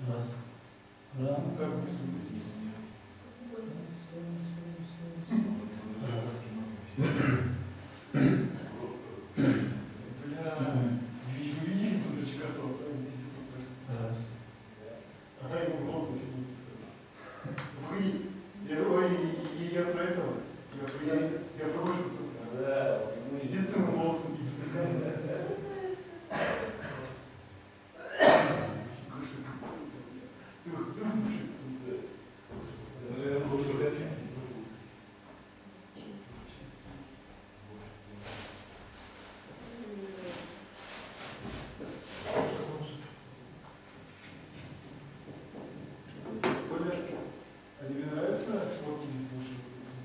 Раз. Раз. Как будет быстрее? Раз. Бля, вижу, дурачка солнца, пиздец страшно. Раз. Ага, ему голос вы, я про этого, я про вашего центра. Да, пиздец ему голосом пиздец. А тебе нравится шмотки лучше?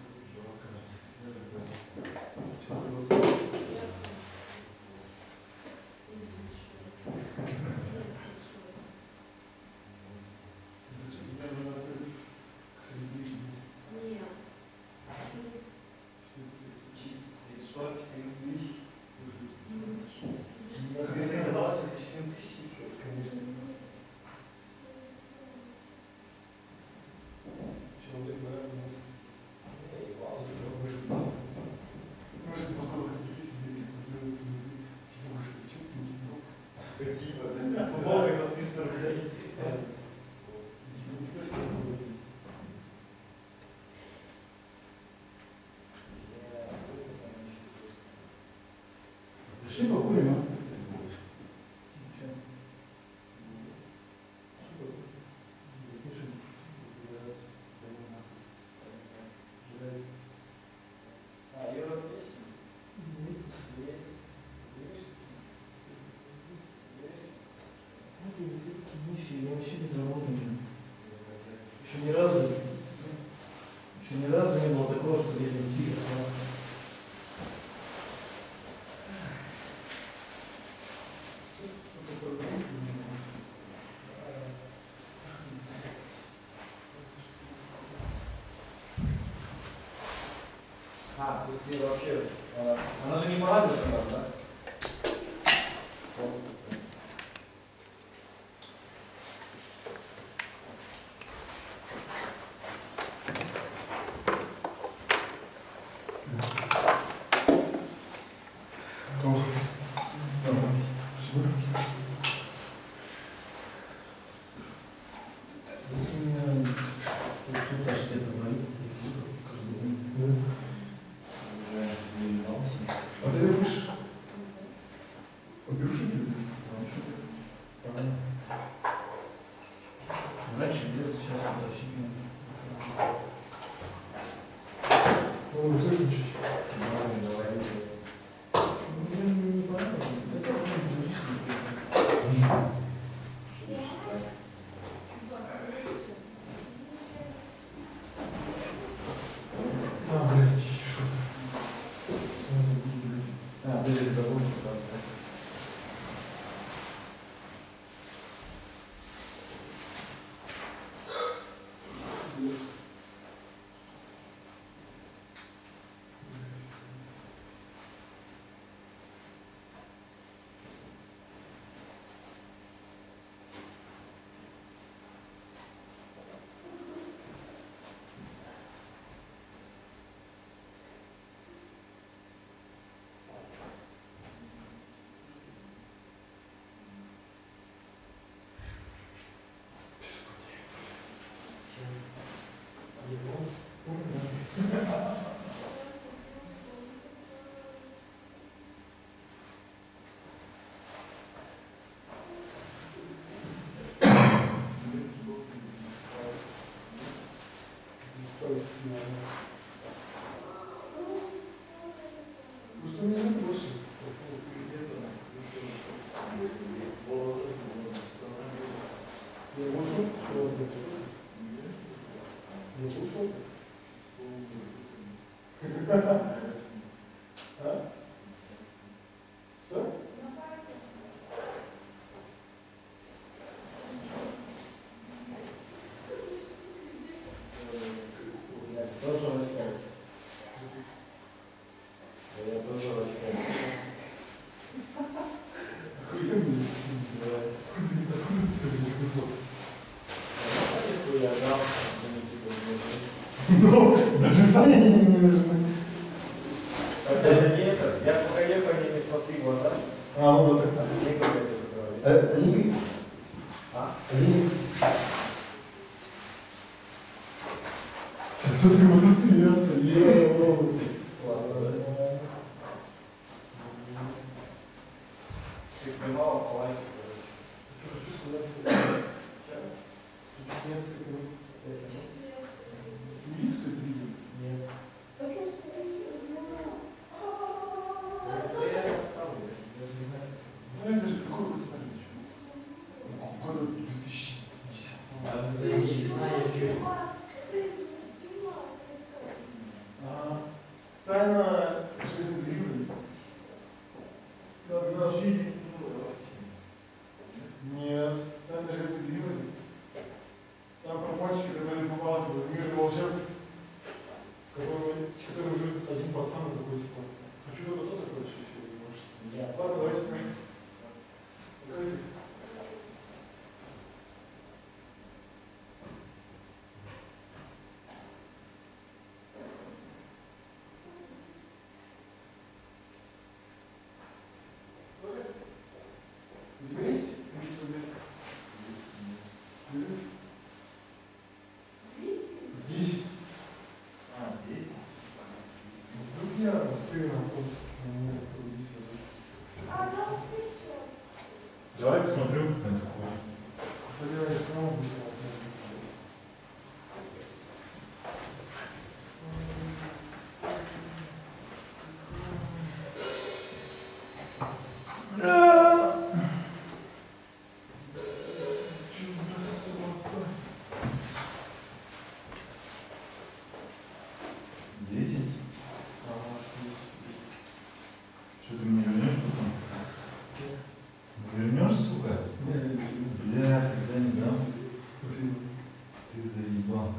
Пришли покурим, а? Я вообще безработный. Еще ни разу не было такого, что я без сил остался. А, то есть ты вообще... Она же не по радио, да? Здесь у меня тут аж где-то болит, каждый день. Уже заебался. А ты любишь поберуши любишь? Раньше без, сейчас вообще нет. Ну, вы тоже чуть-чуть. Давай. Не понятно. Это уже лишнее. А, блядь, что А, ты же забыл пытаться. что мне нет больше? Я ушел? Я ушел? А? Что? Тоже очком. Я тоже очком. Охуенный. Откуда ты таких высот? я дам, Ну, даже сами не нужны. когда же не это, я пока ехал, они не спасли глаза. А, ну вот так. А снег опять это. Они... А? Они... Сейчас не буду смеяться. Классно, да? Ты снимал, по лайку, Хочу смеяться. Хочу смеяться, как мы. Видишь, что это видео? Нет. Ну, это же какой год старый еще? Года 2010. Тайна железной двери. Нет, тайна железной двери. Там про мальчика, который попал в мир волшебник, который уже один пацан такой, типа, хочу это то-то, короче, еще не может. Нет. Ладно, давайте поехали. У тебя есть? Здесь. А, здесь? Вдруг я успею на автобус. Давай посмотрю, как это такое. Я снова буду. Что ты мне вернешь потом? Вернешь, сука? Бля, когда не дам. Ты заебал.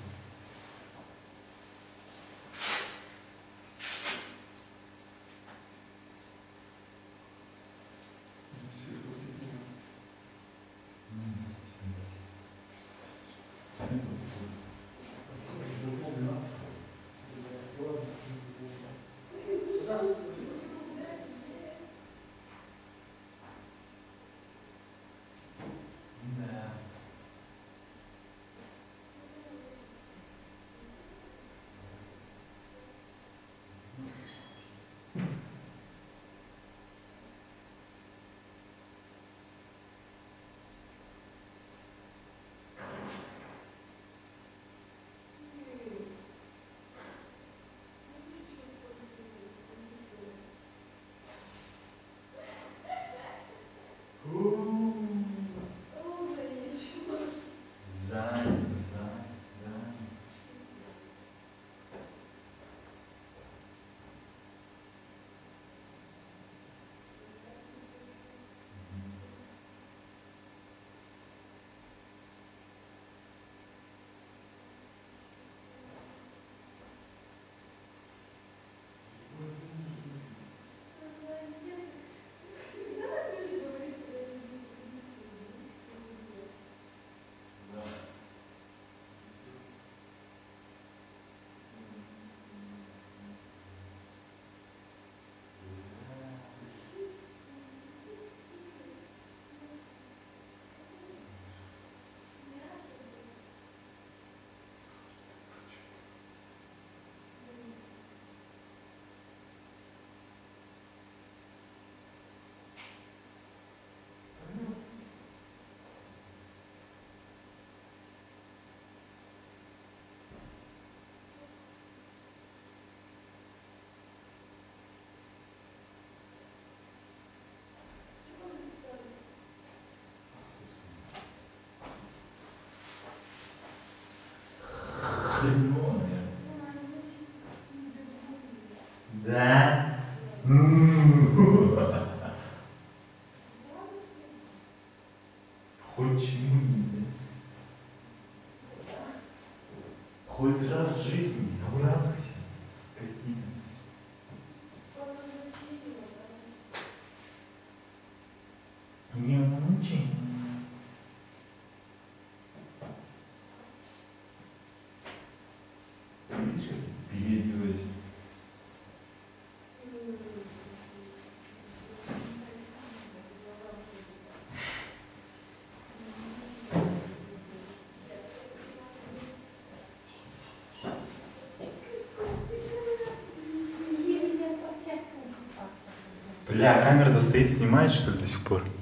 Да? Хоть чему-нибудь. Хоть раз в жизни обрадуйся, скотина. Не мучай. Видишь, как переодеваюсь? Бля, камера стоит, снимает, что ли, до сих пор?